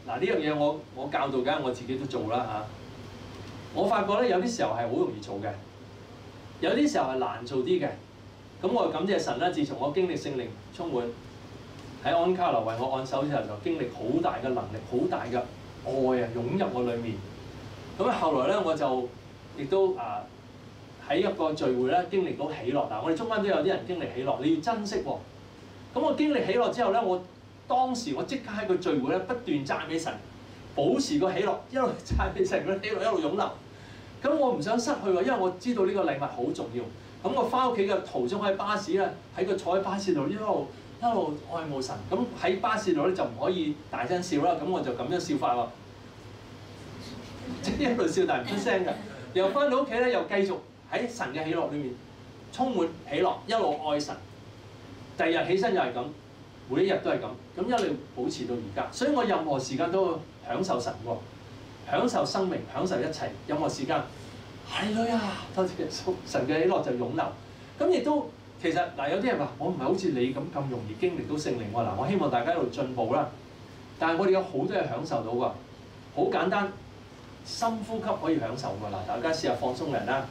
嗱呢樣嘢我教導緊，我自己都做啦嚇。我發覺咧有啲時候係好容易做嘅，有啲時候係難做啲嘅。咁我感謝神啦！自從我經歷聖靈充滿喺安卡羅為我按手之後，就經歷好大嘅能力、好大嘅愛啊湧入我裡面。咁後來咧我就亦都喺一個聚會咧經歷到喜樂。嗱，我哋中間都有啲人經歷喜樂，你要珍惜喎。咁我經歷喜樂之後咧，當時我即刻喺個聚會咧不斷讚美神，保持個喜樂，一路讚美神，個喜樂一路湧流。咁我唔想失去喎，因為我知道呢個禮物好重要。咁我翻屋企嘅途中喺巴士咧，坐喺巴士度一路愛慕神。咁喺巴士度咧就唔可以大聲笑啦。咁我就咁樣笑法喎，即係一路笑但係唔出聲嘅。又翻到屋企咧，又繼續喺神嘅喜樂裏面充滿喜樂，一路愛神。第二日起身又係咁，每一日都係咁，咁一路保持到而家。所以我任何時間都享受神喎，享受生命，享受一切。任何時間，係女啊，多謝耶穌，神嘅喜樂就湧流。咁亦都其實嗱，有啲人話我唔係好似你咁容易經歷到聖靈喎。嗱，我希望大家一路進步啦。但係我哋有好多嘢享受到㗎，好簡單，深呼吸可以享受㗎。嗱，大家試下放鬆人啦，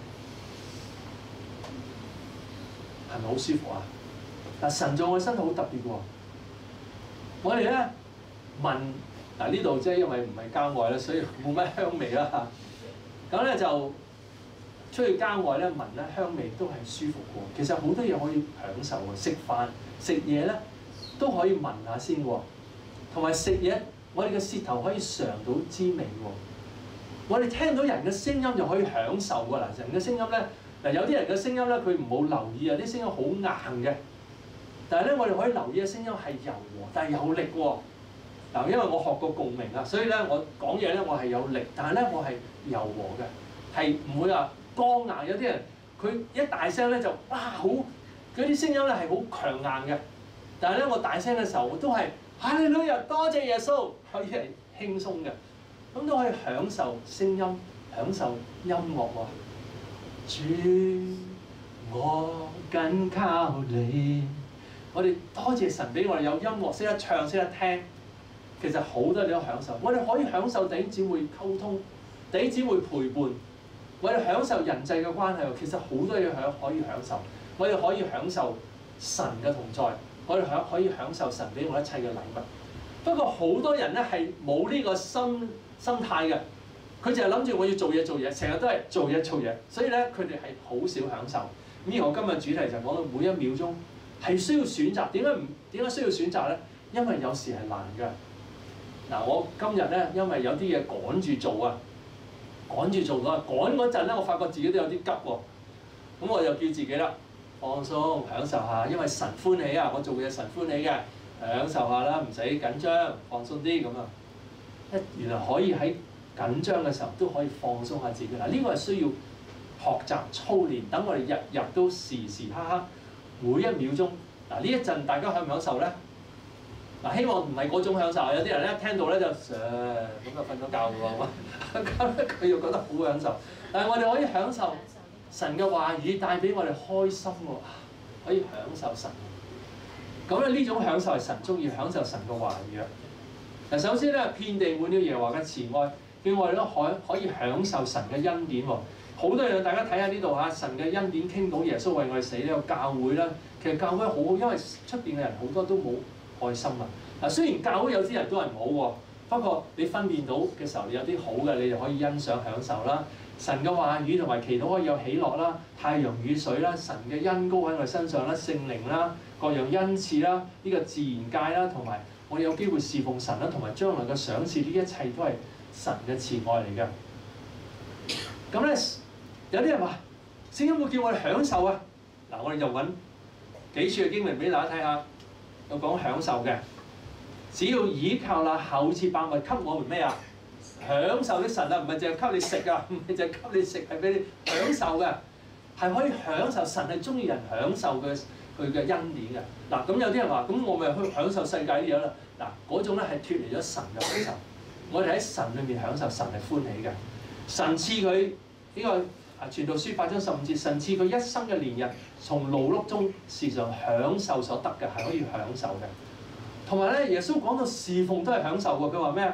係咪好舒服啊？嗱，神在我身好特別嘅喎。我哋咧聞嗱呢度即係因為唔係郊外咧，所以冇乜香味啦。咁咧就出去郊外咧聞咧香味都係舒服嘅。其實好多嘢可以享受嘅，食飯食嘢咧都可以聞下先喎。同埋食嘢，我哋嘅舌頭可以嘗到滋味喎。我哋聽到人嘅聲音就可以享受㗎。嗱，人嘅聲音咧嗱，有啲人嘅聲音咧佢唔好留意啊，啲聲音好硬嘅。但係咧，我哋可以留意嘅聲音係柔和，但係有力喎。嗱，因為我學過共鳴啊，所以咧我講嘢咧我係有力，但係咧我係柔和嘅，係唔會話剛硬。有啲人佢一大聲咧就哇好，嗰啲聲音咧係好強硬嘅。但係咧我大聲嘅時候，我都係哈利路亞，多謝耶穌，可以係輕鬆嘅，咁都可以享受聲音，享受音樂喎。主，我緊靠你。我哋多謝神俾我哋有音樂識得唱識得聽，其實好多嘢都享受。我哋可以享受弟兄姊妹溝通，弟兄姊妹陪伴，我哋享受人際嘅關係。其實好多嘢可以享受，我哋可以享受神嘅同在，我哋可以享受神俾我一切嘅禮物。不過好多人咧係冇呢個心態嘅，佢就係諗住我要做嘢，成日都係做嘢，所以咧佢哋係好少享受。咁而我今日主題就講到每一秒鐘。係需要選擇，點解需要選擇咧？因為有時係難㗎。嗱，我今日咧，因為有啲嘢趕住做啊，趕嗰陣咧，我發覺自己都有啲急喎。咁我就叫自己啦，放鬆，享受下，因為神歡喜啊！我做嘢神歡喜嘅，享受下啦，唔使緊張，放鬆啲咁啊。原來可以喺緊張嘅時候都可以放鬆下自己。嗱，呢個係需要學習操練，等我哋日日都時時刻刻。每一秒鐘，嗱呢一陣大家享唔享受咧？嗱，希望唔係嗰種享受。有啲人咧聽到咧就咁就瞓咗覺喎，咁咧佢又覺得好享受。但係我哋可以享受神嘅話語帶俾我哋開心喎，可以享受神。咁咧呢種享受係神中意，享受神嘅話語啊。嗱，首先咧，遍地滿了耶和華嘅慈愛，叫我哋都可以享受神嘅恩典喎。好多嘢，大家睇下呢度嚇，神嘅恩典傾到耶穌為我哋死呢個教會啦。其實教會好好，因為出邊嘅人好多都冇愛心啊。嗱，雖然教會有啲人都係唔好喎，不過你分辨到嘅時候，你有啲好嘅，你就可以欣賞享受啦。神嘅話語同埋祈禱可以有喜樂啦，太陽雨水啦，神嘅恩膏喺我哋身上啦，聖靈啦，各樣恩賜啦，呢個自然界啦，同埋我哋有機會侍奉神啦，同埋將來嘅賞賜，呢一切都係神嘅慈愛嚟嘅。咁咧。有啲人話聖經會叫我哋享受啊！嗱，我哋就揾幾處嘅經文俾大家睇下，有講享受嘅。只要倚靠那厚賜百物給我們咩啊？享受的神啊，唔係淨係給你食啊，唔係淨係給你食，係俾你享受嘅，係可以享受。神係中意人享受佢嘅恩典嘅。嗱，咁有啲人話，咁我咪去享受世界啲嘢啦。嗱，嗰種咧係脫離咗神嘅享受。我哋喺神裏面享受，神係歡喜嘅。神賜佢呢個。傳道書8章15節，神賜佢一生嘅年日，從勞碌中時常享受所得嘅，係可以享受嘅。同埋咧，耶穌講到侍奉都係享受喎。佢話咩啊？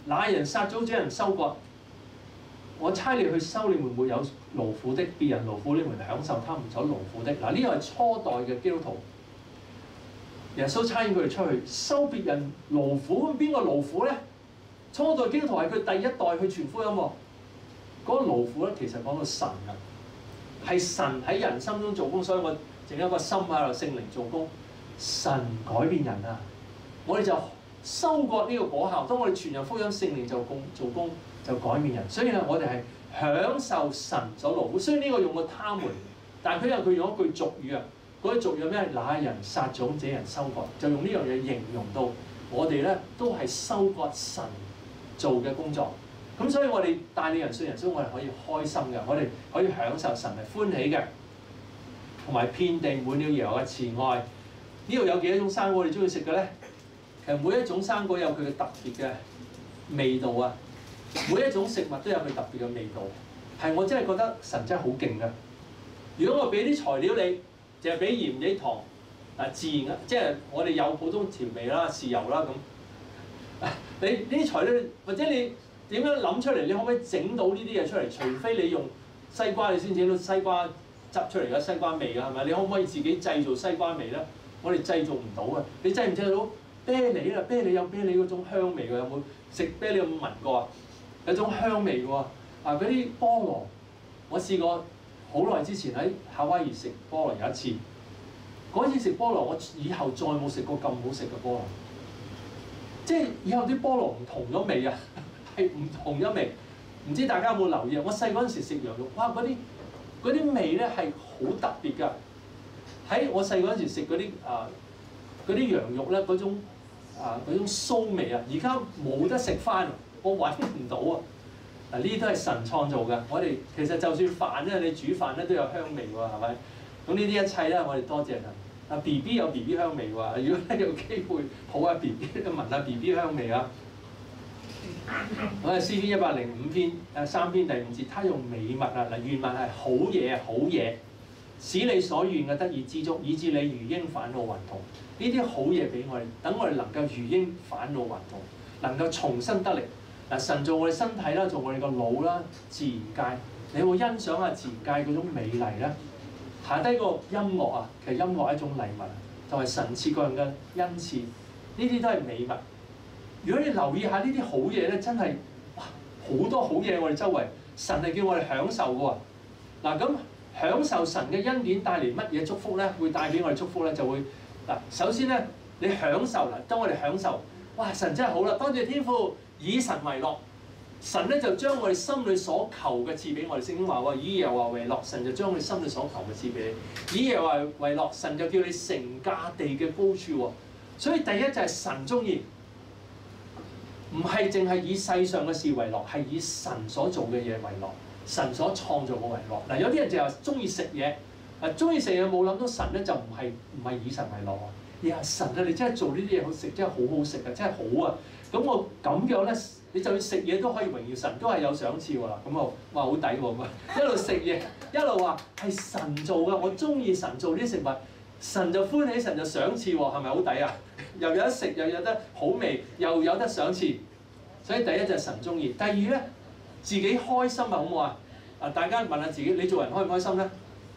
那人撒種，這人收割。我差你去收你們沒有勞苦的，別人勞苦，你們享受他們所勞苦的。嗱，呢個係初代嘅基督徒。耶穌差遣佢哋出去收別人勞苦，咁邊個勞苦咧？初代基督徒係佢第一代去傳福音喎。嗰個勞苦咧，其實講到神㗎，係神喺人心中做工，所以我整一個心喺度，聖靈做工，神改變人啊！我哋就收割呢個果效。當我哋傳人福音，聖靈就做工就改變人。所以咧，我哋係享受神所勞苦。雖然呢個用個他們，但係佢用一句俗語啊。嗰啲俗語咩？那人撒種，這人收割，就用呢樣嘢形容到我哋咧都係收割神做嘅工作。咁所以我哋帶領人信人，所以我哋可以開心嘅，我哋可以享受神係歡喜嘅，同埋遍地滿了耶和華嘅慈愛。呢度有幾多種生果你中意食嘅咧？其實每一種生果有佢嘅特別嘅味道啊，每一種食物都有佢特別嘅味道。係我真係覺得神真係好勁㗎。如果我俾啲材料你，就係俾鹽、俾糖，自然啊，即係我哋有普通調味啦、豉油啦咁。你呢啲材料，或者你點樣諗出嚟？你可唔可以整到呢啲嘢出嚟？除非你用西瓜，你先整到西瓜汁出嚟嘅西瓜味㗎，係咪？你可唔可以自己製造西瓜味咧？我哋製造唔到啊！你製唔製到啤梨啦？啤梨有啤梨嗰種香味㗎，有冇食啤梨有冇聞過啊？有種香味㗎喎。嗰啲菠蘿，我試過好耐之前喺夏威夷食菠蘿有一次。嗰次食菠蘿，我以後再冇食過咁好食嘅菠蘿。即係以後啲菠蘿唔同咗味啊！係唔同咗味，唔知大家有冇留意啊？我細嗰陣時食羊肉，哇！嗰啲味咧係好特別㗎。喺我細嗰陣時食嗰啲羊肉咧，嗰種騷味啊，而家冇得食翻，我揾唔到啊！嗱，呢啲都係神創造嘅。我哋其實就算飯咧，你煮飯咧都有香味喎，係咪？咁呢啲一切咧，我哋多謝神。BB 有 BB 香味喎，如果有機會抱下 BB， 聞下 BB 香味啊！我係詩篇105篇3篇第5節，他用美物啊，嗱，原文係好嘢好嘢，使你所願嘅得以知足，以致你如鷹返老還童。呢啲好嘢俾我哋，等我哋能夠如鷹返老還童，能夠重新得力。嗱，神做我哋身體啦，做我哋個腦啦，自然界，你有冇欣賞下自然界嗰種美麗咧？下低個音樂啊，其實音樂係一種禮物，就係神賜各樣嘅恩賜，呢啲都係美物。如果你留意下呢啲好嘢咧，真係哇好多好嘢我哋周圍，神係叫我哋享受嘅喎。嗱，咁享受神嘅恩典帶嚟乜嘢祝福咧？會帶俾我哋祝福咧，就會嗱，首先咧你享受嗱，當我哋享受，哇神真係好啦，多謝天父以神為樂。神咧就將我哋心裏所求嘅賜俾我哋。聖經話喎，以耶和華為樂，神就將我哋心裏所求嘅賜俾你。以耶和華為樂，神就叫你成家地嘅高處喎。所以第一就係神中意，唔係淨係以世上嘅事為樂，係以神所做嘅嘢為樂，神所創造嘅為樂。嗱，有啲人就係中意食嘢，中意食嘢冇諗到神咧就唔係以神為樂啊！呀神啊，你真係做呢啲嘢好食，真係好好食啊，真係好啊！咁我咁樣咧。你就算食嘢都可以榮耀神，都係有賞賜喎。咁啊，哇好抵喎咁啊！一路食嘢，一路話係神做嘅，我中意神做啲食物，神就歡喜，神就賞賜喎，係咪好抵啊？又有得食，又有得好味，又有得賞賜。所以第一就係神中意，第二咧自己開心啊，好唔好啊？大家問下自己，你做人開唔開心咧？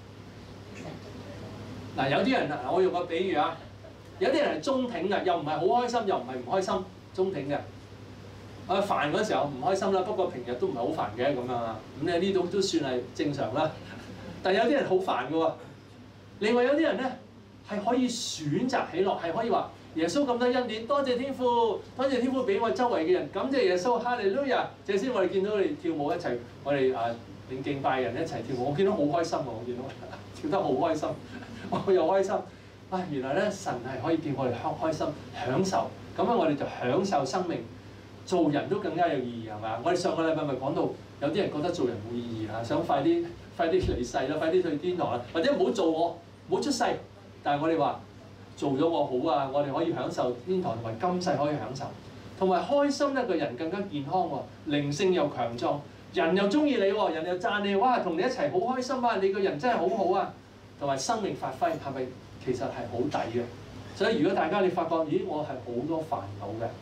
嗱，有啲人啊，我用個比喻啊，有啲人係中挺嘅，又唔係好開心，又唔係唔開心，中挺嘅。煩嗰時候唔開心啦，不過平日都唔係好煩嘅咁樣啊。咁咧呢種都算係正常啦。但係有啲人好煩嘅喎。另外有啲人咧係可以選擇喜樂，係可以話耶穌咁多恩典，多謝天父，多謝天父俾我周圍嘅人，感謝耶穌，哈利路亞。這先我哋見到你跳舞一齊，我哋領敬拜人一齊跳舞，我見到好開心喎，我見到跳得好開心，我又開心。原來咧神係可以叫我哋開心享受，咁樣我哋就享受生命。做人都更加有意義係咪？我哋上個禮拜咪講到有啲人覺得做人冇意義啊，想快啲離世啦，快啲去天堂啦，或者唔好做我，唔好出世。但係我哋話做咗我好啊，我哋可以享受天堂同埋今世可以享受，同埋開心咧，個人更加健康喎，靈性又強壯，人又中意你喎，人又讚你，哇，同你一齊好開心啊！你個人真係好好啊，同埋生命發揮係咪其實係好抵嘅？所以如果大家你發覺，咦，我係好多煩惱嘅。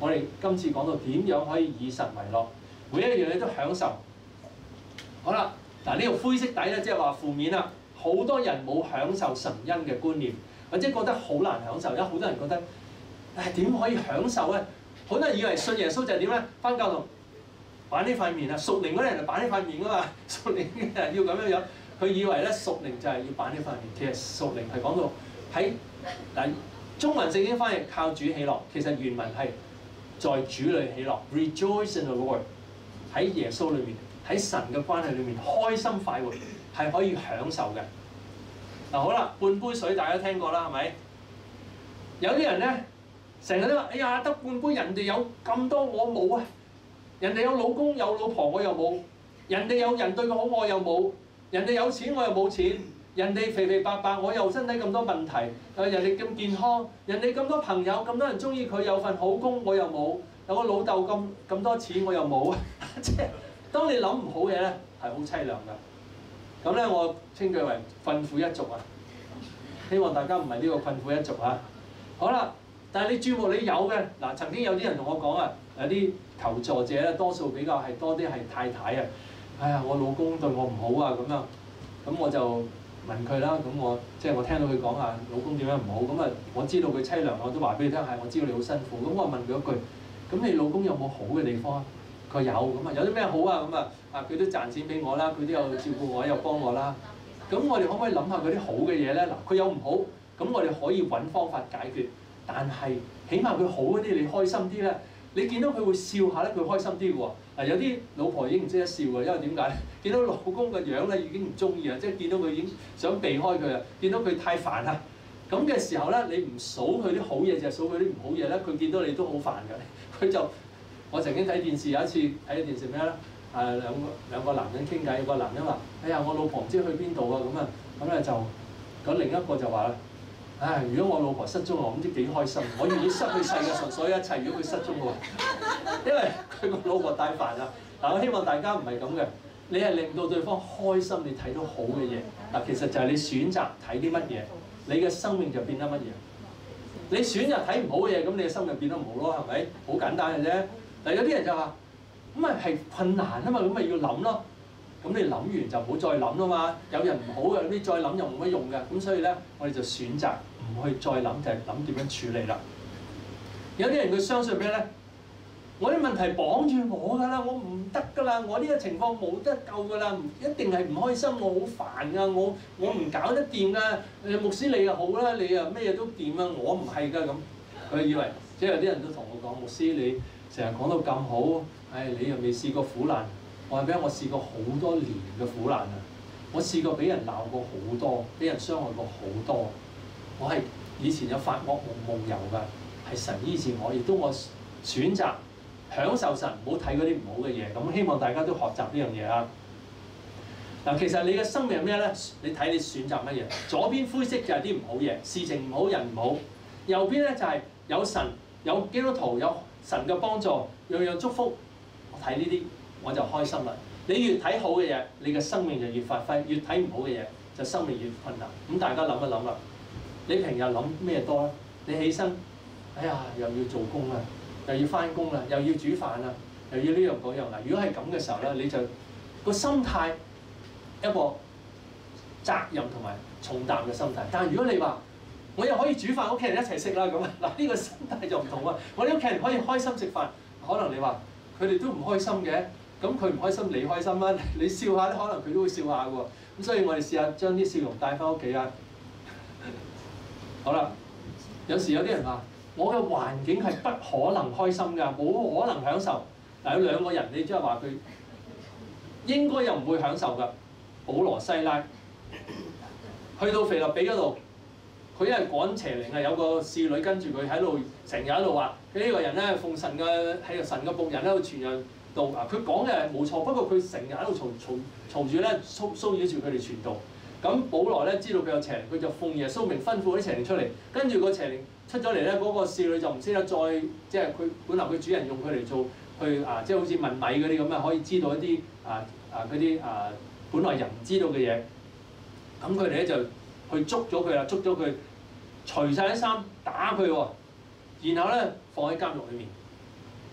我哋今次講到點樣可以以神為樂，每一樣嘢都享受。好啦，嗱呢個灰色底咧，即係話負面啦。好多人冇享受神恩嘅觀念，或者覺得好難享受。因為好多人覺得，點可以享受咧？好多人以為信耶穌就係點咧？返教堂擺呢塊面啊，屬靈嗰啲人就擺呢塊面噶嘛，屬靈嘅人要咁樣樣。佢以為咧屬靈就係要擺呢塊面，其實屬靈係講到喺嗱中文聖經翻譯靠主喜樂，其實原文係在主裏喜樂 ，rejoice in the Lord， 喺耶穌裏面，喺神嘅關係裏面開心快活係可以享受嘅。嗱好啦，半杯水大家聽過啦，係咪？有啲人咧成日都話：哎呀，得半杯，人哋有咁多我冇啊！人哋有老公有老婆我又冇，人哋有人對我好我又冇，人哋有錢我又冇錢，人哋肥肥白白我又身體咁多問題，人哋咁健康，人哋咁多朋友咁多人中意佢，有份好工我又冇，有個老豆咁多錢我又冇，即係當你諗唔好嘅咧係好凄涼㗎。咁咧我稱佢為困苦一族啊，希望大家唔係呢個困苦一族啊。好啦，但係你注目你有嘅嗱，曾經有啲人同我講啊，有啲求助者咧，多數比較係多啲係太太啊。哎呀，我老公對我唔好啊，咁樣，咁我就問佢啦。咁我即係我聽到佢講啊，老公點樣唔好，咁啊我知道佢凄涼，我都話俾你聽，係我知道你好辛苦。咁我問佢一句：咁你老公有冇好嘅地方啊？佢有，咁啊有啲咩好啊？咁啊佢都賺錢俾我啦，佢都有照顧我，又幫我啦。咁我哋可唔可以諗下嗰啲好嘅嘢咧？嗱，佢有唔好，咁我哋可以揾方法解決。但係起碼佢好嗰啲，你開心啲咧。你見到佢會笑下咧，佢開心啲嘅喎。嗱，有啲老婆已經唔識得笑嘅，因為點解咧？見到老公嘅樣咧已經唔中意啊，即係見到佢已經想避開佢啊，見到佢太煩啦。咁嘅時候咧，你唔數佢啲好嘢，就係數佢啲唔好嘢咧，佢見到你都好煩㗎。佢就我曾經睇電視，有一次睇電視咩咧？兩個男人傾偈，有個男人話：哎呀，我老婆唔知去邊度啊！咁咧就咁另一個就話啦。唉，如果我老婆失蹤，我唔知幾開心。我願意失去世界上所有一切，如果佢失蹤嘅話，因為佢個老婆太煩啦。嗱，我希望大家唔係咁嘅，你係令到對方開心，你睇到好嘅嘢。嗱，其實就係你選擇睇啲乜嘢，你嘅生命就變得乜嘢。你選擇睇唔好嘅嘢，咁你嘅生命變得唔好咯，係咪？好簡單嘅啫。但有啲人就話：咁咪係困難啊嘛，咁咪要諗咯。咁你諗完就唔好再諗啦嘛。有人唔好嘅，你再諗又冇乜用嘅。咁所以咧，我哋就選擇唔去再諗，就係諗點樣處理啦。有啲人佢相信咩咧？我啲問題綁住我㗎啦，我唔得㗎啦，我呢個情況冇得救㗎啦，一定係唔開心，我好煩㗎，我唔搞得掂㗎。牧師你又好啦，你又咩嘢都掂啊，我唔係㗎咁。佢以為即係有啲人都同我講，牧師你成日講到咁好，唉，你又未試過苦難。我話俾我試過好多年嘅苦難啊！我試過俾人鬧過好多，俾人傷害過好多。我係以前有發惡夢夢遊㗎，係神醫治我，亦都我選擇享受神，唔好睇嗰啲唔好嘅嘢。咁希望大家都學習呢樣嘢啊！嗱，其實你嘅生命係咩咧？你睇你選擇乜嘢？左邊灰色就係啲唔好嘢，事情唔好，人唔好；右邊咧就係有神、有基督徒、有神嘅幫助，樣樣祝福。我睇呢啲。我就開心啦！你越睇好嘅嘢，你嘅生命就越發揮；越睇唔好嘅嘢，就生命越困難。咁大家諗一諗啦，你平日諗咩多咧？你起身，哎呀，又要做工啦，又要返工啦，又要煮飯啦，又要呢樣嗰樣啦。如果係咁嘅時候咧，你就個心態一個責任同埋重擔嘅心態。但係如果你話我又可以煮飯，屋企人一齊食啦咁啊，嗱呢個心態就唔同啊！我啲屋企人可以開心食飯，可能你話佢哋都唔開心嘅。咁佢唔開心，你開心啦！你笑下，可能佢都會笑下嘅喎。咁所以我哋試下將啲笑容帶翻屋企啊！好啦，有時有啲人話：我嘅環境係不可能開心㗎，冇可能享受。嗱，有兩個人，你即係話佢應該又唔會享受㗎。保羅西拉去到腓立比嗰度，佢因為趕邪靈啊，有個侍女跟住佢喺度，成日喺度話：佢呢個人咧，奉神嘅係神嘅僕人喺度傳揚。佢講嘅係冇錯，不過佢成日喺度嘈住咧，騷擾住佢哋傳道。咁保羅咧知道佢有邪靈，佢就奉耶穌名吩咐啲邪靈出嚟。跟住個邪靈出咗嚟咧，嗰個侍女就唔識得再即係佢本來佢主人用佢嚟做即係好似問米嗰啲咁啊，可以知道一啲嗰啲本來人唔知道嘅嘢。咁佢哋咧就去捉咗佢啦，捉咗佢，除晒啲衫打佢喎，然後咧放喺監獄裏面。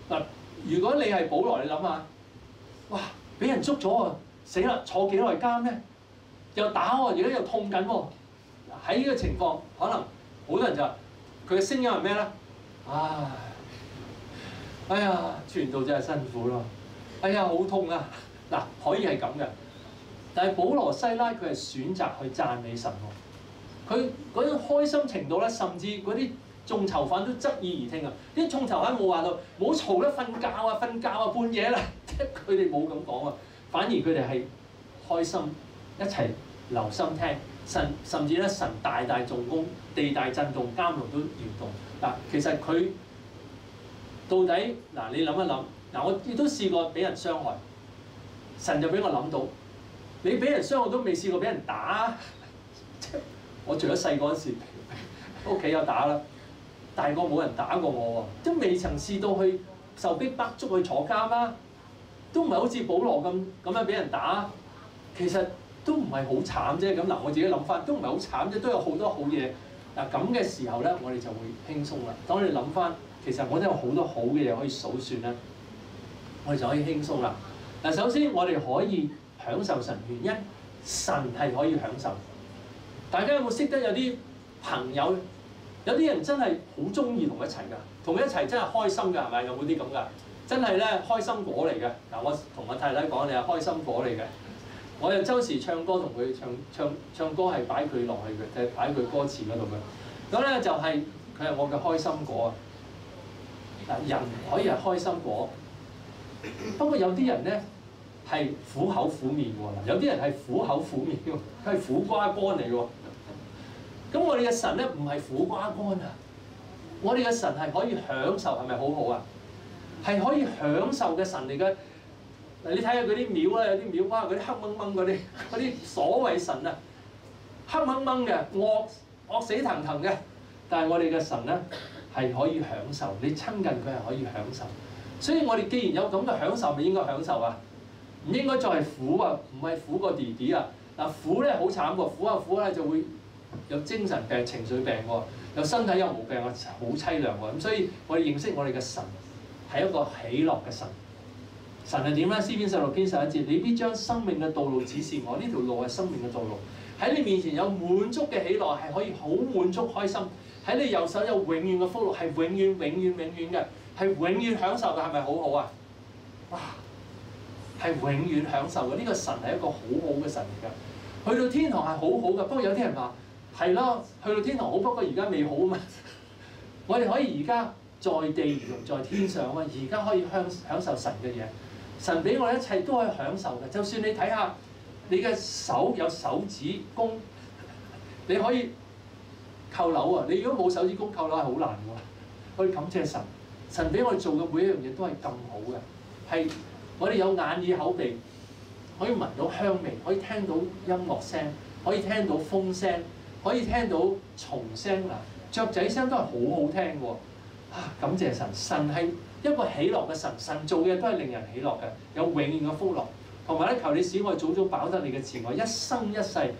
嗱，如果你係保羅，你諗下，哇！俾人捉咗啊，死啦！坐幾耐監咧？又打喎，而家又痛緊喎。喺呢個情況，可能好多人就話佢嘅聲音係咩咧？唉，哎呀，傳道真係辛苦咯。哎呀，好痛啊！嗱，可以係咁嘅，但係保羅西拉佢係選擇去讚美神喎。佢嗰種開心程度咧，甚至嗰啲眾囚犯都側耳而聽啊！啲眾囚犯冇話到冇嘈啦，瞓覺啊，半夜啦，即係佢哋冇咁講啊，反而佢哋係開心一齊留心聽神，甚至咧神大大重工，地大震動，監獄都搖動。嗱，其實佢到底嗱，你諗一諗嗱，我亦都試過俾人傷害，神就俾我諗到，你俾人傷害都未試過俾人打，即係我除咗細個嗰時屋企有打啦。大個冇人打過我喎，都未曾試到去受逼迫捉去坐監啦，都唔係好似保羅咁樣俾人打，其實都唔係好慘啫。咁嗱，我自己諗翻都唔係好慘啫，都有好多好嘢。嗱，咁嘅時候咧，我哋就會輕鬆啦。當你諗翻，其實我都有好多好嘅嘢可以數算啦，我哋就可以輕鬆啦。嗱，首先我哋可以享受神，原因神係可以享受。大家有冇識得有啲朋友？有啲人真係好中意同佢一齊㗎，同佢一齊真係開心㗎，係咪？有冇啲咁㗎？真係咧開心果嚟嘅。嗱，我同我太太講，你係開心果嚟嘅。我又周時唱歌同佢唱歌係擺佢落去嘅，就係擺佢歌詞嗰度嘅。咁咧就係佢係我嘅開心果啊！嗱，人可以係開心果，不過有啲人咧係苦口苦面喎。有啲人係苦口苦面喎，佢係苦瓜乾嚟喎。咁我哋嘅神咧唔係苦瓜乾啊！我哋嘅神係可以享受，係咪好好啊？係可以享受嘅神嚟嘅。嗱，你睇下嗰啲廟咧，有啲廟哇，嗰啲黑掹掹嗰啲所謂神啊，黑掹掹嘅，惡死騰騰嘅。但係我哋嘅神咧係可以享受，你親近佢係可以享受。所以我哋既然有咁嘅享受，咪應該享受啊！唔應該再係苦啊，唔係苦過弟弟啊！嗱，苦咧好慘喎，苦下苦下就會有精神病、情緒病喎，有身體有毛病啊，好凄涼喎。咁所以我哋認識我哋嘅神係一個喜樂嘅神。神係點咧？詩篇16篇11節，你必將生命嘅道路指示我，呢條路係生命嘅道路。喺你面前有滿足嘅喜樂，係可以好滿足開心。喺你右手有永遠嘅福樂，係永遠嘅，係永遠享受嘅，係咪好好啊？哇！係永遠享受嘅，呢個神係一個好好嘅神嚟㗎。去到天堂係好好嘅，不過有啲人話係咯，去到天堂好，不過而家未好啊嘛。我哋可以而家在地如同在天上啊嘛，而家可以享受神嘅嘢。神俾我哋一切都可以享受嘅，就算你睇下你嘅手有手指公，你可以扣樓啊！你如果冇手指公扣樓係好難喎。可以感謝神，神俾我哋做嘅每一樣嘢都係咁好嘅，係我哋有眼耳口鼻，可以聞到香味，可以聽到音樂聲，可以聽到風聲，可以聽到蟲聲嗱，雀仔聲都係好好聽喎。啊！感謝神，神係一個喜樂嘅神，神做嘅都係令人喜樂嘅，有永遠嘅福樂。同埋咧，求你使我早早飽得你嘅慈愛，一生一世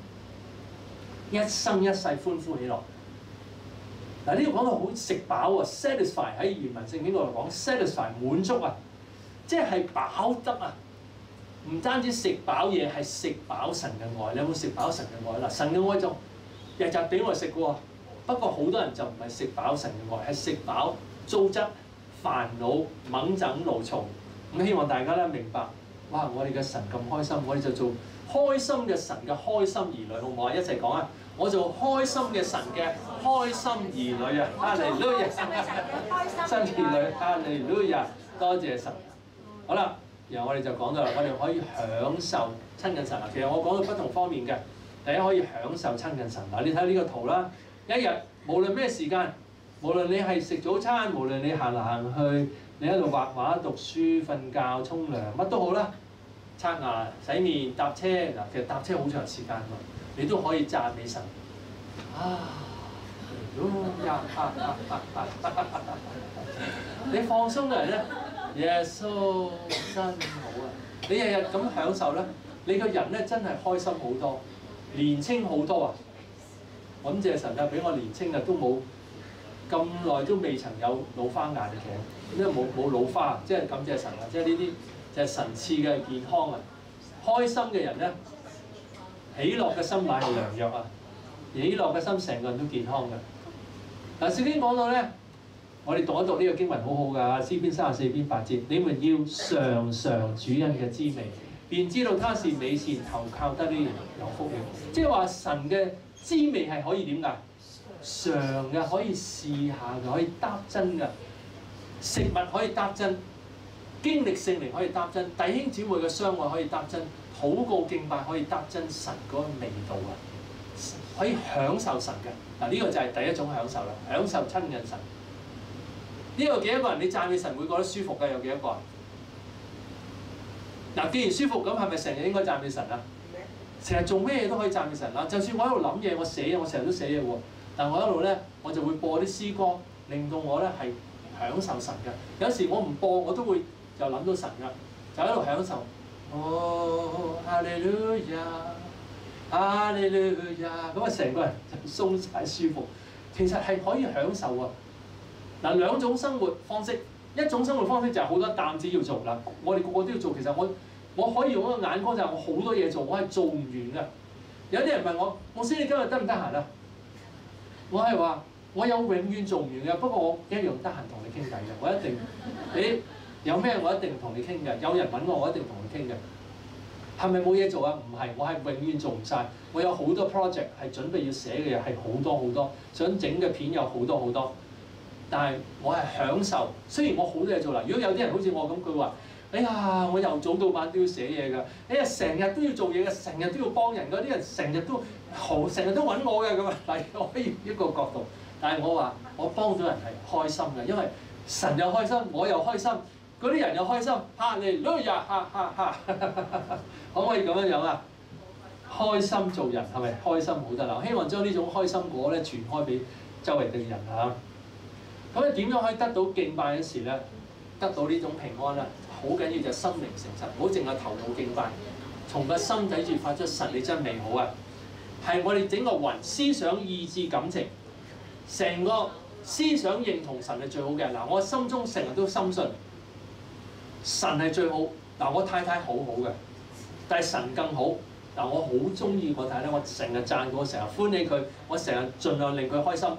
歡呼喜樂。嗱，呢度講到好食飽喎 ，satisfy 喺原文聖經嗰度講 satisfy 滿足啊，即係飽得啊！唔單止食飽嘢，係食飽神嘅愛。你有冇食飽神嘅愛？嗱，神嘅愛就日日俾我哋食嘅喎。不過好多人就唔係食飽神嘅愛，係食飽糟質、煩惱、掹整、勞嘈。咁希望大家咧明白，哇！我哋嘅神咁開心，我哋就做開心嘅神嘅開心兒女，好唔好啊？一齊講啊！我做開心嘅神嘅開心兒女啊！哈利路亞！新兒女，哈利路亞！多謝神。好啦，然後我哋就講到啦，我哋可以享受親近神啊。其實我講到不同方面嘅，第一可以享受親近神嗱。你睇下呢個圖啦，一日無論咩時間，無論你係食早餐，無論你行嚟行去，你喺度畫畫、讀書、瞓覺、沖涼，乜都好啦，刷牙、洗面、搭車嗱，其實搭車好長時間喎，你都可以讚美神你放鬆嘅人咧，耶穌真好啊！你日日咁享受咧，你個人咧真係開心好多，年青好多啊！感謝神啊，俾我年青啊都冇咁耐都未曾有老花眼嘅，因為冇老花，即係感謝神啊！即係呢啲就係神賜嘅健康啊！開心嘅人咧，喜樂嘅心乃係良藥啊！喜樂嘅心成個人都健康嘅。嗱，聖經講到咧，我哋讀一讀呢個經文好好㗎，詩篇34篇8節，你們要嘗嘗主恩嘅滋味，便知道他是美善，投靠得啲人有福了。即係話神嘅滋味係可以點㗎？嘗嘅，可以試下嘅，可以搭真嘅。食物可以搭真，經歷聖靈可以搭真，弟兄姊妹嘅相愛可以搭真，禱告敬拜可以搭真神嗰個味道啊！可以享受神嘅嗱，呢個就係第一種享受啦，享受親近神。呢個幾多個人你讚美神會覺得舒服嘅？有幾多個啊？嗱，既然舒服咁，係咪成日應該讚美神啊？成日做咩嘢都可以讚美神啦。就算我喺度諗嘢，我寫嘢，我成日都寫嘢喎。但我一路咧，我就會播啲詩歌，令到我咧係享受神嘅。有時我唔播，我都會就諗到神㗎，就喺度享受。哦，哈利路亞，哈利路亞，咁啊成個人就鬆晒舒服。其實係可以享受啊！嗱，兩種生活方式，一種生活方式就係好多擔子要做啦，我哋個個都要做。其實我可以用一個眼光就係我好多嘢做，我係做唔完㗎。有啲人問我，牧師你今日得唔得閒啊？我係話我有永遠做唔完嘅，不過我一樣得閒同你傾偈嘅，我一定你有咩我一定同你傾嘅，有人揾我，我一定同你傾嘅。係咪冇嘢做啊？唔係，我係永遠做唔晒。我有好多 project 係準備要寫嘅嘢係好多好多，想整嘅片有好多好多。但係我係享受，雖然我好多嘢做啦。如果有啲人好似我咁，佢話：哎呀，我由早到晚都要寫嘢㗎，哎呀，成日都要做嘢嘅，成日都要幫人嗰啲人，成日都揾我嘅咁啊。但係我可以一個角度，但係我話我幫到人係開心嘅，因為神又開心，我又開心，嗰啲人又開心，哈利路亞，哈哈哈！可唔可以咁樣啊？開心做人係咪開心好得啦？希望將呢種開心果咧傳開俾周圍嘅人啊！咁你點樣可以得到敬拜嗰時咧，得到呢種平安咧？好緊要就係心靈誠實，唔好淨係頭腦敬拜，從個心底處發出神你真美好啊！係我哋整個魂、思想、意志、感情，成個思想認同神係最好嘅。嗱，我心中成日都深信神係最好。嗱，我太太好好嘅，但係神更好。嗱，我好中意我太太，我成日讚佢，我成日歡喜佢，我成日盡量令佢開心。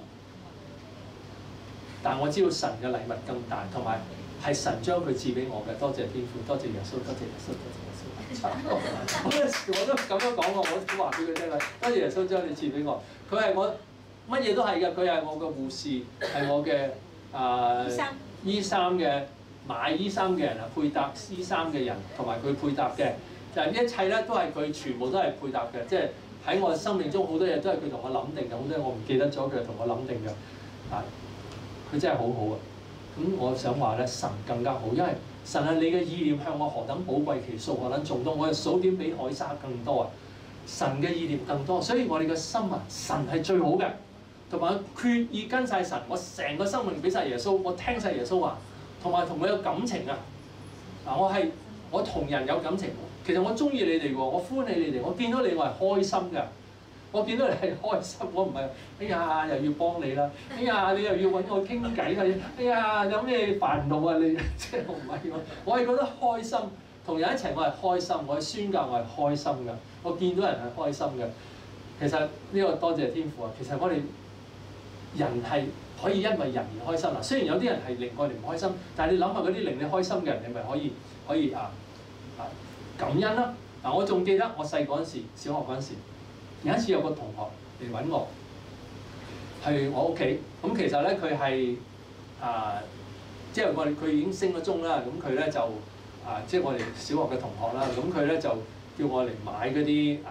但我知道神嘅禮物更大，同埋係神將佢賜俾我嘅。多謝天父，多謝耶穌，多謝耶穌，多謝耶穌。嗰陣時我都咁樣講過，我都話俾佢聽啦。多謝耶穌將你賜俾我，佢係我乜嘢都係嘅。佢係我嘅護士，係我嘅衣衫嘅買衣衫嘅人啊，配搭衣衫嘅人，同埋佢配搭嘅就係呢一切咧，都係佢全部都係配搭嘅。即係喺我生命中好多嘢都係佢同我諗定嘅，好多嘢我唔記得咗，佢同我諗定嘅啊。佢真係好好啊！咁我想話咧，神更加好，因為神係你嘅意念向我何等寶貴，其數何等重多，我嘅數點比海沙更多啊！神嘅意念更多，所以我哋嘅心啊，神係最好嘅，同埋決意跟晒神，我成個生命俾晒耶穌，我聽晒耶穌話，同埋同佢有感情啊！嗱，我同人有感情，其實我中意你哋喎，我歡喜你哋，我見到你我係開心嘅。我見到你係開心，我唔係哎呀又要幫你啦，哎呀你又要揾我傾偈啦，哎呀有咩煩惱啊你？即係我唔係我係覺得開心，同人一齊我係開心，我係宣教我係開心㗎，我見到人係開心嘅。其實呢個多謝天父啊！其實我哋人係可以因為人而開心啦。雖然有啲人係令我哋唔開心，但係你諗下嗰啲令你開心嘅人，你咪可以感恩啦。嗱，我仲記得我細嗰陣時，小學嗰陣時。有一次有個同學嚟揾我，去我屋企。咁其實咧佢係即係佢已經升咗中啦。咁佢咧就即係我哋小學嘅同學啦。咁佢咧就叫我嚟買嗰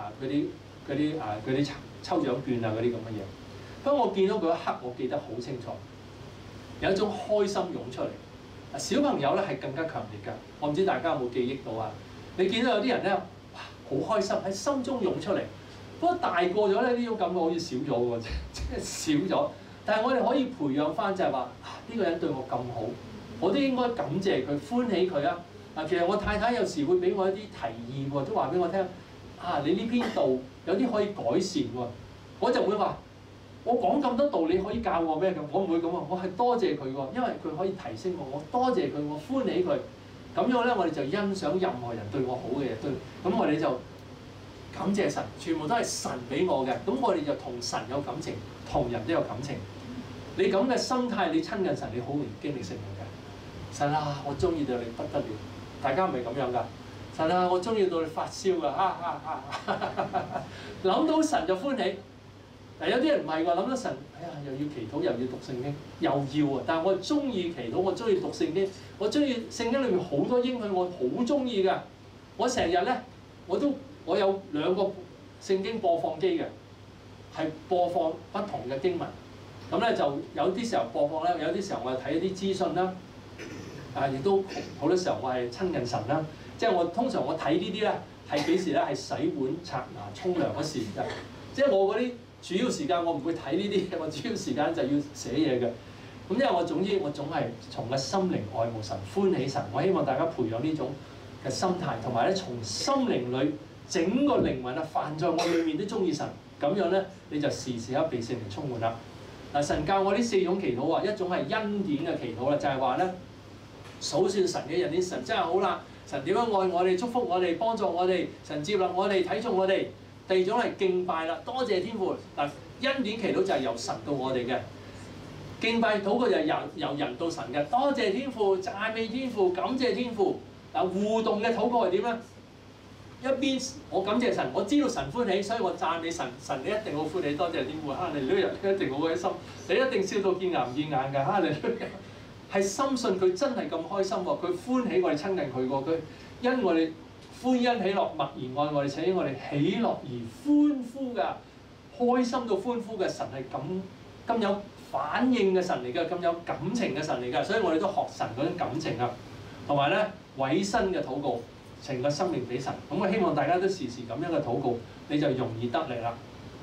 啲抽獎券啊嗰啲咁嘅嘢。當我見到嗰一刻，我記得好清楚，有一種開心湧出嚟。小朋友咧係更加強烈㗎。我唔知大家有冇記憶到啊？你見到有啲人咧，哇好開心喺心中湧出嚟。不過大個咗咧，呢種感覺好似少咗喎，即係少咗。但係我哋可以培養翻，就係話呢個人對我咁好，我都應該感謝佢、歡喜佢啊！其實我太太有時會俾我一啲提議喎，都話俾我聽你呢邊度有啲可以改善喎，我就會話我講咁多道理可以教我咩咁？我唔會咁啊！我係多謝佢喎，因為佢可以提升我，我多謝佢，我歡喜佢。咁樣咧，我哋就欣賞任何人對我好嘅嘢，咁我哋就感謝神，全部都係神俾我嘅。咁我哋就同神有感情，同人都有感情。你咁嘅心態，你親近神，你好容易經歷聖靈嘅。神啊，我中意到你不得了，大家唔係咁樣㗎。神啊，我中意到你發燒㗎，諗到神就歡喜。嗱，有啲人唔係喎，諗到神，哎呀，又要祈禱，又要讀聖經，又要啊！但係我中意祈禱，我中意讀聖經，我中意聖經裏面好多應許，我好中意㗎。我成日咧，我有2個聖經播放機嘅，係播放不同嘅經文。咁咧就有啲時候播放咧，有啲時候我係睇一啲資訊啦，亦都好多時候我係親近神啦。即係我通常我睇呢啲咧係幾時咧？係洗碗、刷牙、沖涼嗰時㗎。即係我嗰啲主要時間我唔會睇呢啲，我主要時間就要寫嘢嘅。咁因為我總係從個心靈愛慕神、歡喜神。我希望大家培養呢種嘅心態，同埋咧從心靈裏整個靈魂啊，凡在我裏面都中意神。咁樣咧你就時時刻被聖靈充滿啦。嗱，神教我呢4種祈禱啊，一種係恩典嘅祈禱啦，就係話咧數算神嘅恩典，神真係好啦。神點樣愛我哋、祝福我哋、幫助我哋，神接納我哋、睇重我哋。第2種係敬拜啦，多謝天父。嗱，恩典祈禱就係由神到我哋嘅，敬拜禱告就係由人到神嘅。多謝天父、讚美天父、感謝天父。嗱，互動嘅禱告係點咧？一邊我感謝神，我知道神歡喜，所以我讚美神。神你一定好歡喜，多謝天父。哈利路亞，你一定好開心，你一定笑到見牙唔見眼㗎。哈利路亞，係深信佢真係咁開心喎，佢歡喜我哋親近佢喎，佢因我哋歡欣喜樂，默然愛我哋，且因我哋喜樂而歡呼㗎，開心到歡呼嘅神係咁有反應嘅神嚟㗎，咁有感情嘅神嚟㗎，所以我哋都學神嗰種感情啊，同埋咧委身嘅禱告，成個生命俾神。咁我希望大家都時時咁樣嘅禱告，你就容易得力啦。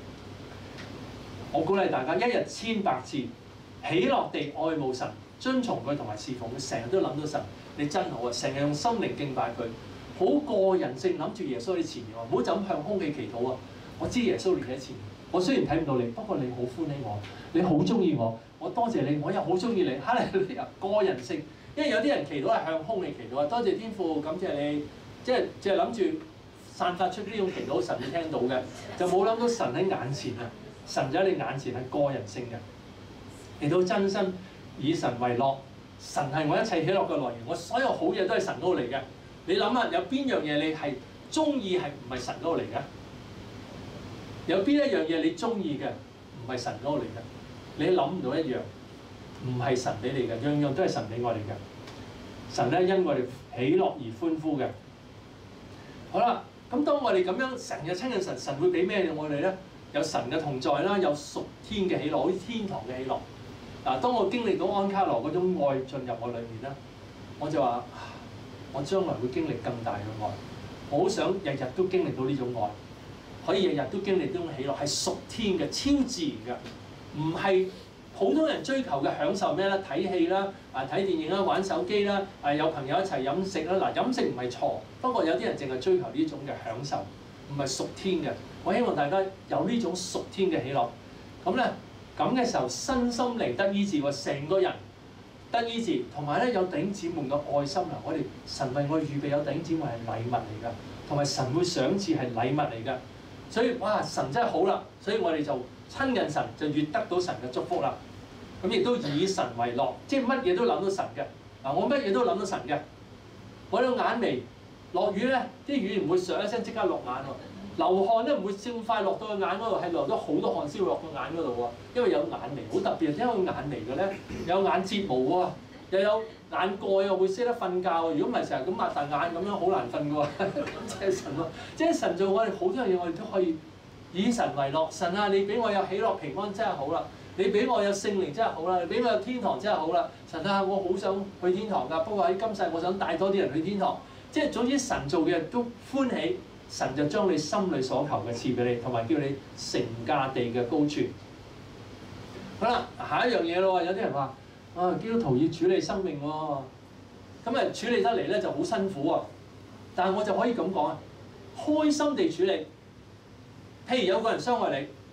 我鼓勵大家一日1,000,000次，喜樂地愛慕神，遵從佢同埋侍奉佢，成日都諗到神，你真好啊！成日用心靈敬拜佢。好個人性諗住耶穌喺前面喎，唔好就咁向空氣祈禱啊！我知耶穌你喺前面，我雖然睇唔到你，不過你好歡喜我，你好中意我，我多謝你，我又好中意你。哈利路亞，個人性，因為有啲人祈禱係向空氣祈禱啊，多謝天父，感謝你，即係諗住散發出呢種祈禱，神會聽到嘅，就冇諗到神喺眼前啊！神就喺你眼前係個人性嘅，嚟到真心以神為樂，神係我一切喜樂嘅來源，我所有好嘢都係神嗰度嚟嘅。你諗下，有邊樣嘢你係中意係唔係神嗰度嚟嘅？有邊一樣嘢你中意嘅唔係神嗰度嚟嘅？你諗唔到一樣，唔係神俾你嘅，樣樣都係神俾我哋嘅。神咧因我哋喜樂而歡呼嘅。好啦，咁當我哋咁樣成日親近神，神會俾咩我哋咧？有神嘅同在啦，有屬天嘅喜樂，好似天堂嘅喜樂。嗱，當我經歷到安卡羅嗰種愛進入我裏面咧，我就話。我將來會經歷更大嘅愛，我好想日日都經歷到呢種愛，可以日日都經歷呢種喜樂，係屬天嘅、超自然嘅，唔係普通人追求嘅享受咩咧？睇戲啦、睇電影啦、玩手機啦、有朋友一齊飲食啦。嗱，飲食唔係錯，不過有啲人淨係追求呢種嘅享受，唔係屬天嘅。我希望大家有呢種屬天嘅喜樂，咁咧咁嘅時候，身心靈得醫治喎，成個人。得醫治，同埋咧有弟兄姊妹嘅愛心啊！我哋神為我預備有弟兄姊妹係禮物嚟㗎，同埋神會賞賜係禮物嚟㗎。所以哇，神真係好啦，所以我哋就親近神就越得到神嘅祝福啦。咁亦都以神為樂，即係乜嘢都諗到神嘅。嗱，我乜嘢都諗到神嘅。我有眼眉，落雨咧，啲雨唔會上一聲即刻落眼喎。流汗咧唔會咁快落到個眼嗰度，係流咗好多汗先會落個眼嗰度喎。因為有眼眉，好特別。點解有眼眉嘅咧？有眼睫毛喎，又有眼蓋又會識得瞓覺喎。如果唔係成日咁擘大眼咁樣，好難瞓嘅喎。即係神喎，即係神做我哋好多嘢，我哋都可以以神為樂。神啊，你俾我有喜樂平安真係好啦，你俾我有聖靈真係好啦，你俾我有天堂真係好啦。神啊，我好想去天堂㗎，不過喺今世我想帶多啲人去天堂。即係總之神做嘅都歡喜。神就將你心裏所求嘅賜俾你，同埋叫你成價地嘅高處。好啦，下一樣嘢咯，有啲人話：基督徒要處理生命喎，咁啊處理得嚟咧就好辛苦啊。但係我就可以咁講啊，開心地處理。譬如有個人傷害你，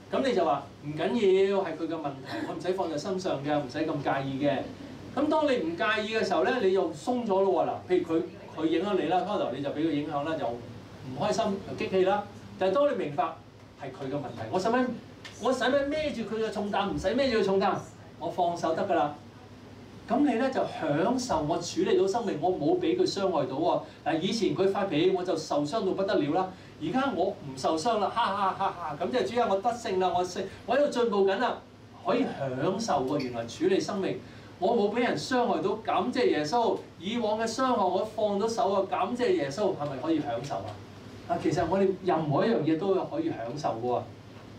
咁你就話唔緊要，係佢嘅問題，我唔使放在心上嘅，唔使咁介意嘅。咁當你唔介意嘅時候咧，你又鬆咗咯喎嗱。譬如佢影響你啦，開頭你就俾佢影響啦，就唔開心又激氣啦。但係當你明白係佢嘅問題，我使乜孭住佢嘅重擔？唔使孭住佢重擔，我放手得㗎啦。咁你咧就享受我處理到生命，我冇俾佢傷害到喎。嗱，以前佢發脾氣我就受傷到不得了啦，而家我唔受傷啦，哈哈哈哈！咁即係主啊，我得勝啦，我喺度進步緊啦，可以享受喎。原來處理生命，我冇俾人傷害到，感謝耶穌。以往嘅傷害我放到手啊，感謝耶穌，係咪可以享受啊？啊，其實我哋任何一樣嘢都可以享受嘅喎。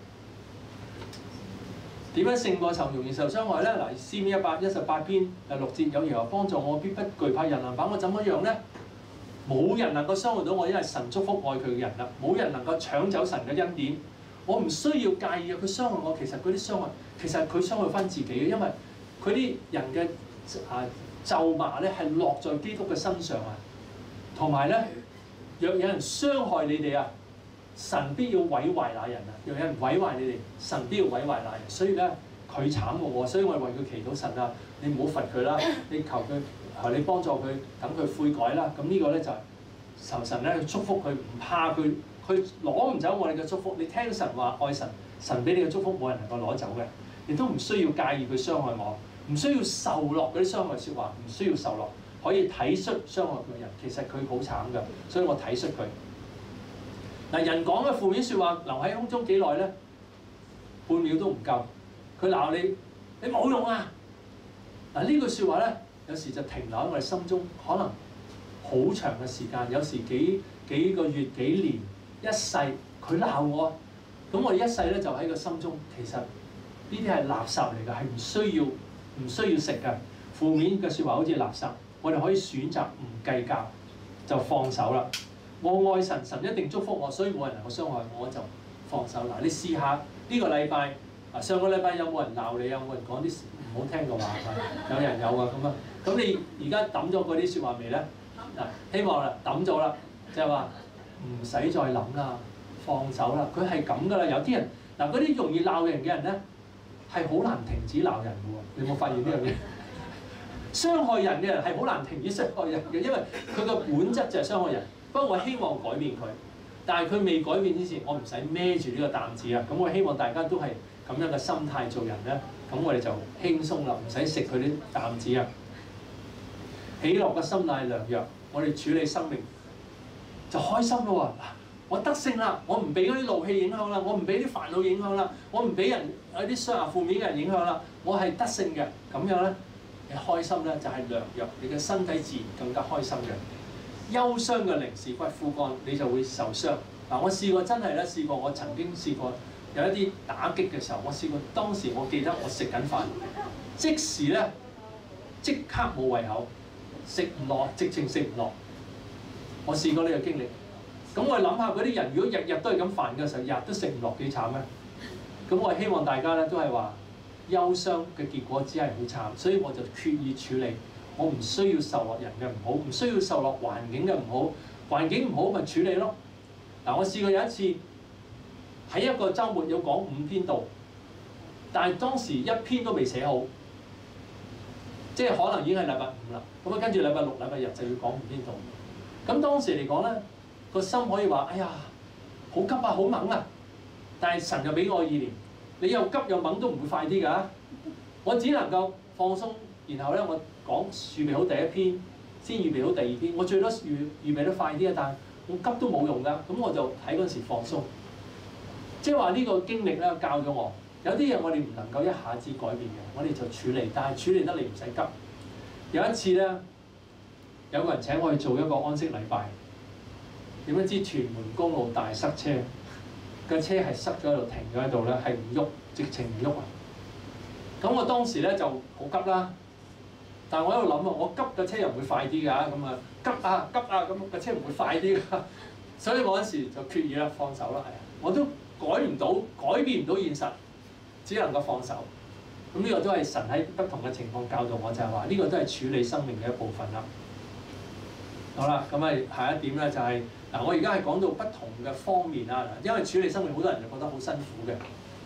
點樣勝過仇容易受傷害咧？嗱，詩篇118篇第6節，有耶和華幫助我，必不懼怕，人能把我怎麼樣咧？冇人能夠傷害到我，因為神祝福愛佢嘅人啦。冇人能夠搶走神嘅恩典。我唔需要介意佢傷害我，其實嗰啲傷害，其實佢傷害翻自己嘅，因為佢啲人嘅咒罵咧係落在基督嘅身上啊。同埋咧，若有人傷害你哋啊，神必要毀壞那人啊！若有人毀壞你哋，神必要毀壞那人。所以咧，佢慘過我，所以我為佢祈禱，神啊，你唔好罰佢啦，你求佢，你幫助佢，等佢悔改啦。咁呢個咧就係求神咧祝福佢，唔怕佢攞唔走我哋嘅祝福。你聽神話愛神，神俾你嘅祝福冇人能夠攞走嘅，亦都唔需要介意佢傷害我，唔需要受落嗰啲傷害説話，唔需要受落，可以體恤傷害佢嘅人。其實佢好慘㗎，所以我體恤佢。嗱，人講嘅負面説話留喺空中幾耐咧？半秒都唔夠。佢鬧你，你冇用啊！嗱，呢句説話咧，有時就停留喺我哋心中，可能好長嘅時間，有時幾個月、幾年、一世，佢鬧我，咁我哋一世咧就喺個心中，其實呢啲係垃圾嚟㗎，係唔需要食㗎。負面嘅説話好似垃圾，我哋可以選擇唔計較，就放手啦。我愛神，神一定祝福我，所以冇人能夠傷害我，就放手。嗱，你試下呢個禮拜，上個禮拜有冇人鬧你啊？有冇人講啲唔好聽嘅話啊？有人有啊，咁啊，咁你而家抌咗嗰啲説話未咧？嗱，希望啦，抌咗啦，就係話唔使再諗啦，放手啦。佢係咁噶啦，有啲人嗱，嗰啲容易鬧人嘅人咧，係好難停止鬧人嘅喎。你有冇發現呢樣嘢？傷害人嘅人係好難停止傷害人嘅，因為佢個本質就係傷害人。不過我希望改變佢，但係佢未改變之前，我唔使孭住呢個擔子啊！咁我希望大家都係咁樣嘅心態做人咧，咁我哋就輕鬆啦，唔使食佢啲擔子啊！喜樂嘅心乃良藥，我哋處理生命就開心咯喎！我得勝啦，我唔俾嗰啲怒氣影響啦，我唔俾啲煩惱影響啦，我唔俾人有啲負面嘅人影響啦，我係得勝嘅，咁樣咧，你開心咧就係良藥，你嘅身體自然更加開心嘅。憂傷嘅靈是骨枯乾，你就會受傷。嗱，我試過真係咧，我曾經試過有一啲打擊嘅時候，我試過當時我記得我食緊飯，即時咧即刻冇胃口，食唔落，直情食唔落。我試過呢個經歷。咁我諗下嗰啲人，如果日日都係咁煩嘅時候，日日都食唔落幾慘咧？咁我希望大家咧都係話憂傷嘅結果只係好慘，所以我就決意處理。我唔需要受落人嘅唔好，唔需要受落環境嘅唔好，環境唔好咪處理咯。嗱，我試過有一次喺一個週末要講5篇道，但係當時1篇都未寫好，即係可能已經係禮拜5啦。咁啊，跟住禮拜6、禮拜日就要講5篇道。咁當時嚟講咧，個心可以話：哎呀，好急啊，好猛啊！但係神又俾我意念，你又急又猛都唔會快啲㗎。我只能夠放鬆。然後咧，我講預備好第1篇，先預備好第2篇。我最多預備得快啲啊，但係我急都冇用㗎。咁我就喺嗰陣時放鬆。即係話呢個經歷咧，教咗我有啲嘢我哋唔能夠一下子改變嘅，我哋就處理。但係處理得你唔使急。有一次咧，有個人請我去做一個安息禮拜，點樣知屯門公路大塞車，個車係塞咗喺度，停咗喺度咧，係唔喐，直情唔喐啊！咁我當時咧就好急啦。但係我喺度諗啊，我急嘅車又唔會快啲㗎，咁啊急啊，咁個車唔會快啲㗎，所以我嗰時就決意啦，放手啦，係啊，我都改變唔到現實，只能夠放手。咁呢個都係神喺不同嘅情況教導我，就係話呢個都係處理生命嘅一部分啦。好啦，咁啊下一點咧就係嗱，我而家係講到不同嘅方面啦，因為處理生命好多人就覺得好辛苦嘅，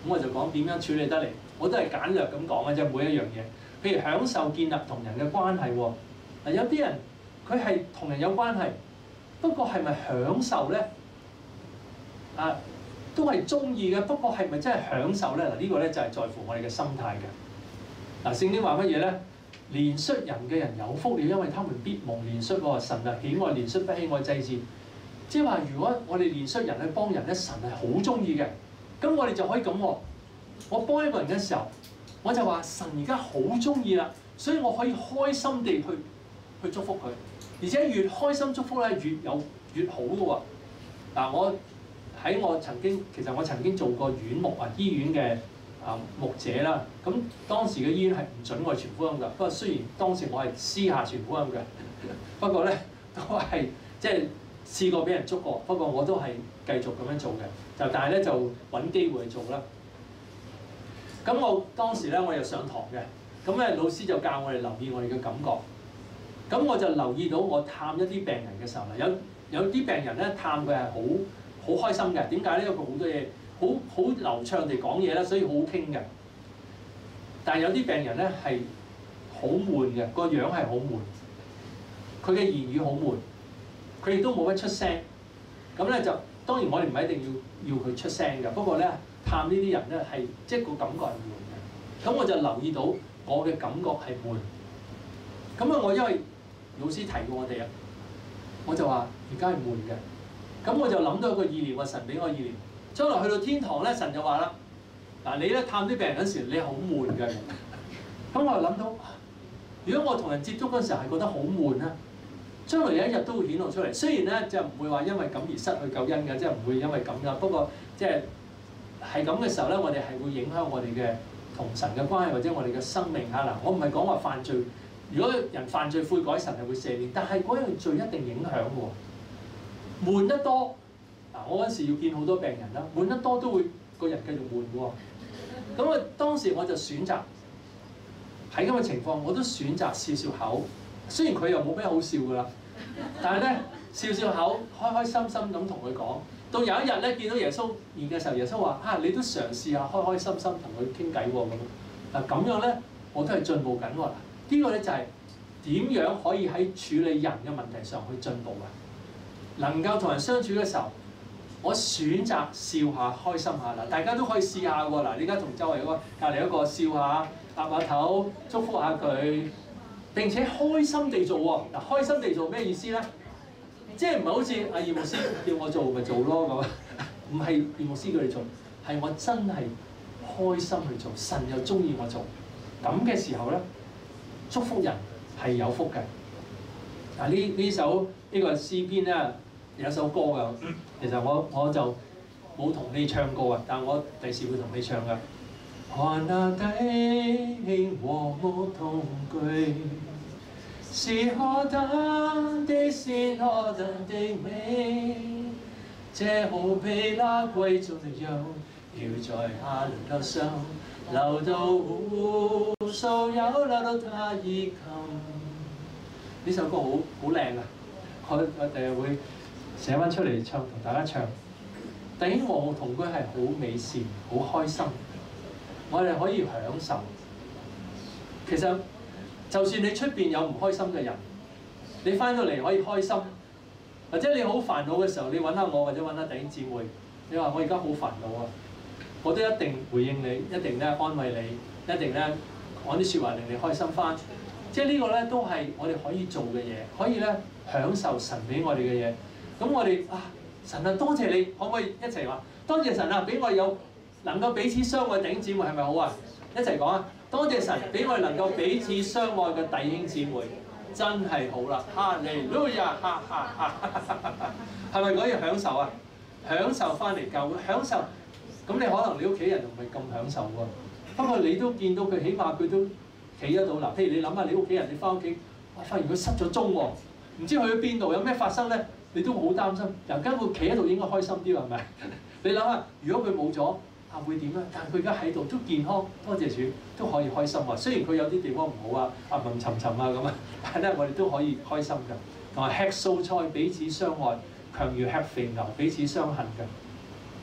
我就講點樣處理得嚟，我都係簡略咁講嘅啫，每一樣嘢。譬如享受建立同人嘅關係喎，嗱有啲人佢係同人有關係，不過係咪享受咧？啊，都係中意嘅，不過係咪真係享受咧？嗱呢個咧就係在乎我哋嘅心態嘅。嗱聖經話乜嘢咧？憐恤人嘅人有福了，因為他們必蒙憐恤喎。神啊喜愛憐恤，不喜愛祭祀。即係話，如果我哋憐恤人去幫人咧，神係好中意嘅。咁我哋就可以咁喎。我幫一個人嘅時候，我就話神而家好中意啦，所以我可以開心地去祝福佢，而且越開心祝福咧越好嘅喎。嗱，我曾經做過院牧啊，醫院嘅牧者啦。咁當時嘅醫院係唔準我傳福音㗎。不過雖然當時我係私下傳福音嘅，不過咧都係即係試過俾人捉過。不過我都係繼續咁樣做嘅。但係咧就揾機會去做啦。咁我當時咧我又上堂嘅，咁咧老師就教我哋留意我哋嘅感覺。咁我就留意到我探一啲病人嘅時候啦，有啲病人咧探佢係好開心嘅。點解咧？因為佢好多嘢好流暢地講嘢啦，所以好好傾嘅。但係有啲病人咧係好悶嘅，個樣係好悶，佢嘅言語好悶，佢亦都冇乜出聲。咁咧就當然我哋唔係一定要佢出聲嘅，不過咧探呢啲人咧係即係個感覺係悶嘅。咁我就留意到我嘅感覺係悶。咁啊，我因為老師提過我哋啊，我就話而家係悶嘅。咁我就諗到一個意念啊，神俾我意念。將來去到天堂咧，神就話啦：嗱，你咧探啲病人嗰時，你係好悶嘅。咁我就諗到，如果我同人接觸嗰時候係覺得好悶咧，將來有一日都會顯露出嚟。雖然咧就唔會話因為咁而失去救恩嘅，即係唔會因為咁噶。不過即係咁嘅時候咧，我哋係會影響我哋嘅同神嘅關係，或者我哋嘅生命嚇嗱。我唔係講話犯罪。如果人犯罪悔改，神係會赦免，但係嗰樣罪一定影響喎。悶得多，嗱我嗰時要見好多病人啦，悶得多都會個人繼續悶喎。咁啊，當時我就選擇喺咁嘅情況，我都選擇笑笑口。雖然佢又冇咩好笑㗎啦，但係咧笑笑口，開開心心咁同佢講。到有一日咧見到耶穌面嘅時候，耶穌話：你都嘗試下開開心心同佢傾偈喎咁。嗱咁樣咧，我都係進步緊喎。呢個咧就係點樣可以喺處理人嘅問題上去進步啊？能夠同人相處嘅時候，我選擇笑下、開心下嗱，大家都可以試下喎嗱。你而家同周圍嗰個隔離一個笑下、岌下頭、祝福下佢，並且開心地做喎嗱。開心地做咩意思咧？即係唔係好似阿葉牧師叫我做咪做咯咁？唔係葉牧師叫你做，係我真係開心去做，神又中意我做咁嘅時候咧。祝福人係有福嘅。嗱呢個詩篇咧有首歌㗎，其實我就冇同你唱過啊，但我第時會同你唱㗎。看那弟兄和睦同居，是何等的善，何等的美，這好比那貴重的油，要在他輪頭上。流到無數有流到他衣襟，呢首歌好靚啊！我第日會寫翻出嚟唱，同大家唱。弟兄和睦同居係好美善、好開心，我哋可以享受。其實就算你出邊有唔開心嘅人，你翻到嚟可以開心，或者你好煩惱嘅時候，你揾下我或者揾下弟兄姊妹，你話我而家好煩惱啊！我都一定回應你，一定咧安慰你，一定咧講啲説話令你開心翻。即係呢個咧都係我哋可以做嘅嘢，可以咧享受神俾我哋嘅嘢。咁我哋神啊，多謝你，可唔可以一齊話多謝神啊？俾我哋有能夠彼此相愛嘅弟兄姊妹係咪好啊？一齊講啊！多謝神俾我哋能夠彼此相愛嘅弟兄姊妹，真係好啦！哈利路亞，哈哈哈！係咪可以享受啊？享受翻嚟教會，享受。咁你可能你屋企人唔係咁享受喎，不過你都見到佢，起碼佢都企得到嗱。譬如你諗下你屋企人，你翻屋企，發現佢失咗蹤喎，唔知去咗邊度，有咩發生咧？你都好擔心。人家會企喺度應該開心啲喎，係咪？你諗下，如果佢冇咗，會點咧？但係佢而家喺度都健康，多謝主都可以開心喎。雖然佢有啲地方唔好啊，陰沉沉啊咁啊，但係咧我哋都可以開心㗎。同埋吃素菜，彼此相愛，強如吃肥牛，彼此相恨㗎。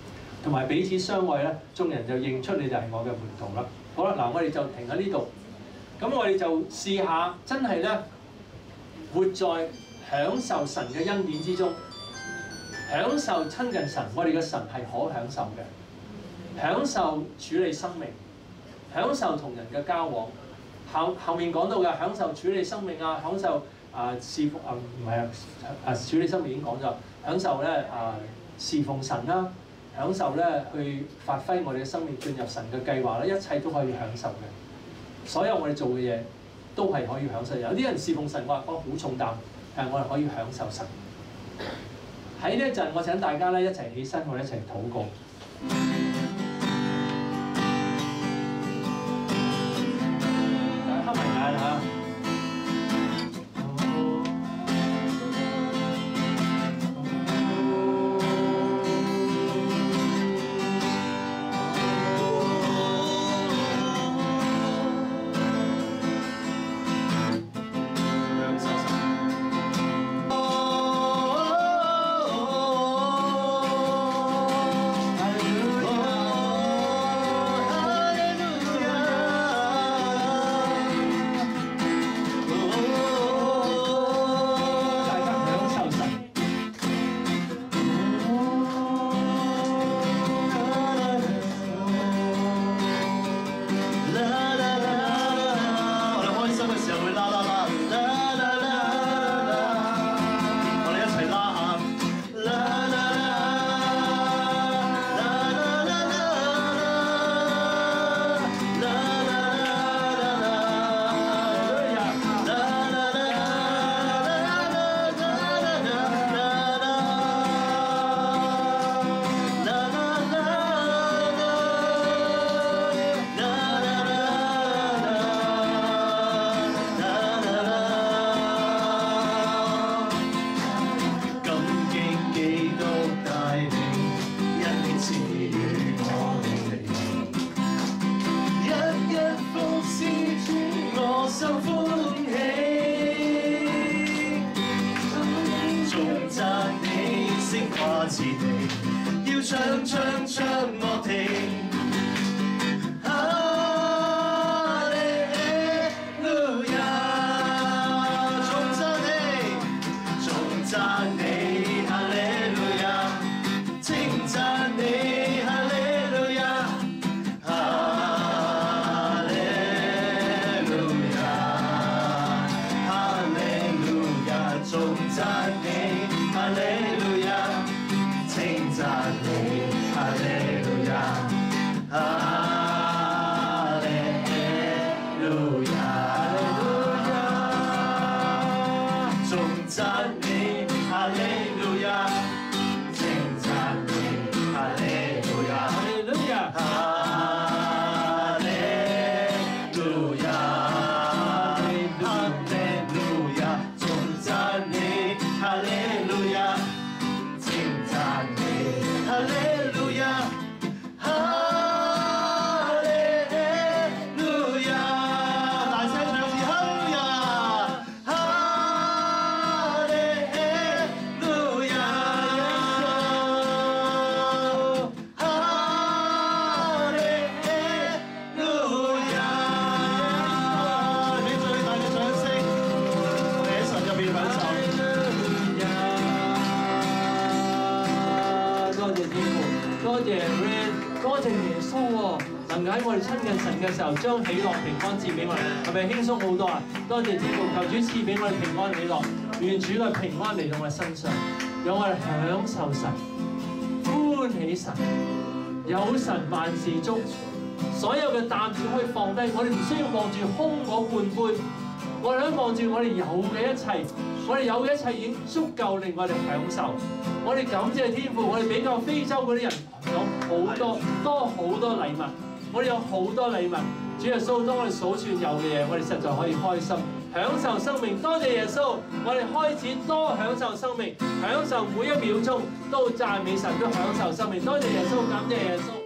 同埋彼此相愛咧，眾人就認出你就係我嘅門徒啦。好啦，嗱，我哋就停喺呢度。咁我哋就試下真係咧，活在享受神嘅恩典之中，享受親近神。我哋嘅神係可享受嘅，享受處理生命，享受同人嘅交往。後面講到嘅享受處理生命啊，享受侍奉唔係處理生命已經講咗，享受咧侍奉神啦，享受咧去發揮我哋嘅生命進入神嘅計劃咧，一切都可以享受嘅。所有我哋做嘅嘢都係可以享受。有啲人侍奉神話好重擔，但係我哋可以享受神。喺呢一陣，我請大家咧一齊起身，我哋一齊禱告。 嘅時候，將喜樂平安賜俾我哋，係咪輕鬆好多啊？多謝天父，求主賜俾我哋平安喜樂，願主嘅平安嚟到我哋身上，讓我哋享受神，歡喜神，有神萬事足，所有嘅擔子可以放低，我哋唔需要望住空嗰半杯，我哋可以望住我哋有嘅一切，我哋有嘅一切已經足夠令我哋享受。我哋感謝天父，我哋比較非洲嗰啲人有好多禮物。我哋有好多禮物，主耶穌，當我哋數算有嘅嘢，我哋實在可以開心，享受生命。多謝耶穌，我哋開始多享受生命，享受每一秒鐘都讚美神，都享受生命。多謝耶穌，感謝耶穌。